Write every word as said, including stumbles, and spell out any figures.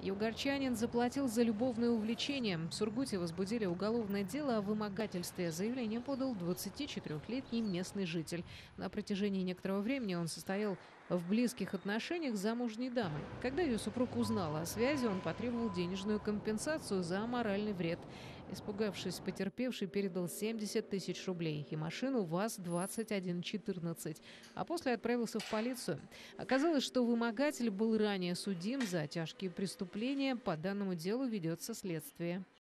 Югорчанин заплатил за любовное увлечение. В Сургуте возбудили уголовное дело о вымогательстве. Заявление подал двадцатичетырёхлетний местный житель. На протяжении некоторого времени он состоял в близких отношениях с замужней дамой. Когда ее супруг узнал о связи, он потребовал денежную компенсацию за моральный вред. Испугавшись, потерпевший передал семьдесят тысяч рублей и машину ВАЗ двадцать один четырнадцать, а после отправился в полицию. Оказалось, что вымогатель был ранее судим за тяжкие преступления. По данному делу ведется следствие.